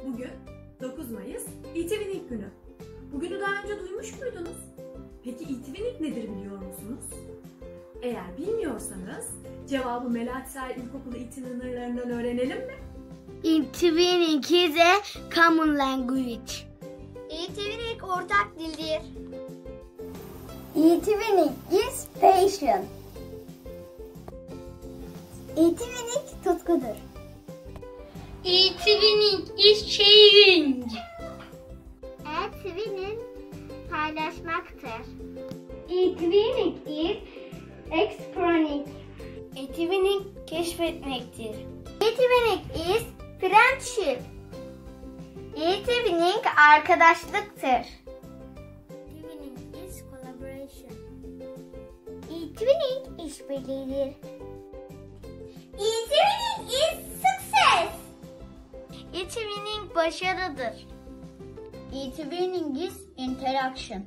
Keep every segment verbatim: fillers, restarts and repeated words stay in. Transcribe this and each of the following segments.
Bugün dokuz Mayıs E-Twinning günü. Bugünü daha önce duymuş muydunuz? Peki E-Twinning nedir biliyor musunuz? Eğer bilmiyorsanız cevabı Melahat Sahil İlkokulu E-Twinner'larından öğrenelim mi? E-Twinning is a common language. E-Twinning ortak dildir. E-Twinning is passion. E-Twinning tutkudur. E-Twinning is sharing. E-Twinning paylaşmaktır. E-Twinning is exploring. E-Twinning keşfetmektir. E-Twinning is friendship. E-Twinning arkadaşlıktır. E-Twinning is collaboration. E-Twinning işbirliğidir. E-Twinning is success. E-Twinning başarıdır. E-Twinning is interaction.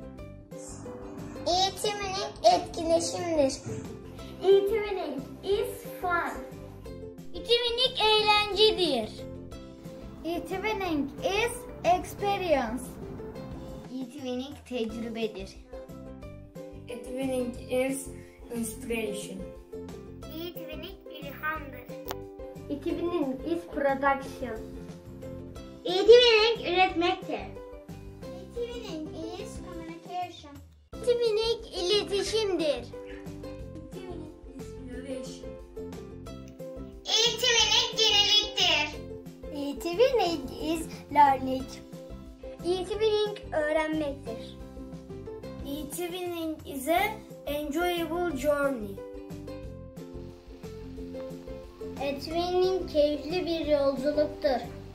E-Twinning etkileşimdir. E-Twinning is fun. E-Twinning eğlencedir. E-Twinning is experience. E-Twinning tecrübedir. E-Twinning is inspiration. E-Twinning ilhamdır. E-Twinning is production. E-Twinning üretmektir. E-Twinning is communication. E-Twinning iletişimdir. E-Twinning is innovation. E-Twinning yeniliktir. E-Twinning is learning. E-Twinning öğrenmektir. E-Twinning is a enjoyable journey. E-Twinning keyifli bir yolculuktur.